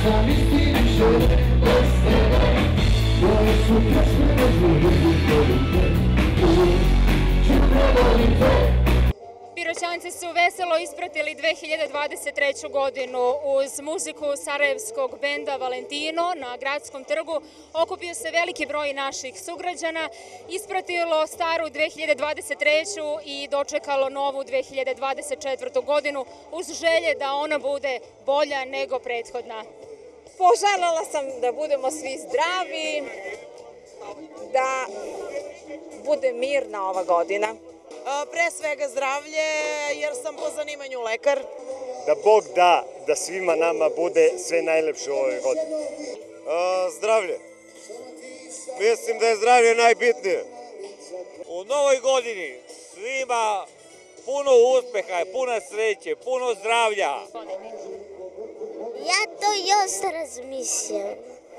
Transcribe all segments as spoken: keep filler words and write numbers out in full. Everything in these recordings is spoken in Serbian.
zamisli više bez tebe. Moje su pjesme ne volim te, ću ne volim te. Piroćanci su veselo ispratili dve hiljade dvadeset treću godinu uz muziku sarajevskog benda Valentino na Gradskom trgu. Okupio se veliki broj naših sugrađana, ispratilo staru dve hiljade dvadeset treću i dočekalo novu dve hiljade dvadeset četvrtu godinu uz želje da ona bude bolja nego prethodna. Poželjela sam da budemo svi zdravi, da bude mirna ova godina. Pre svega zdravlje, jer sam po zanimanju lekar. Da Bog da, da svima nama bude sve najlepše u ovoj godini. Zdravlje. Mislim da je zdravlje najbitnije. U novoj godini svima puno uspeha, puno sreće, puno zdravlja. Ja to još razmišljam.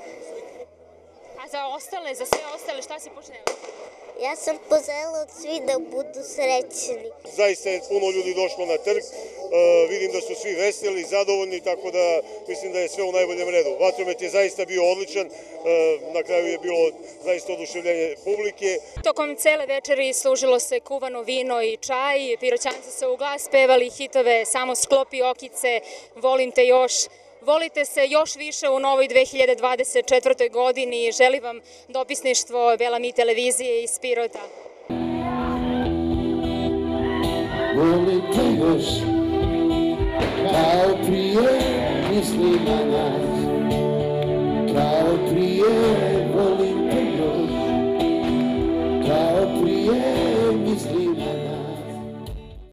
A za ostale, za sve ostale, šta si poželjela? Ja sam poželjela od svi da budu srećni. Zaista je puno ljudi došlo na trg, vidim da su svi veseli, zadovoljni, tako da mislim da je sve u najboljem redu. Vatromet je zaista bio odličan, na kraju je bilo zaista oduševljenje publike. Tokom cele večeri služilo se kuvano vino i čaj, Piroćanci su u glas pevali hitove Samo sklopi okice, Volim te još. Volite se još više u novoj dve hiljade dvadeset četvrtoj godini i želim vam dopisništvo Bela Mi televizije iz Pirota. Volim te još, kao prije misli na nas, kao prije volim.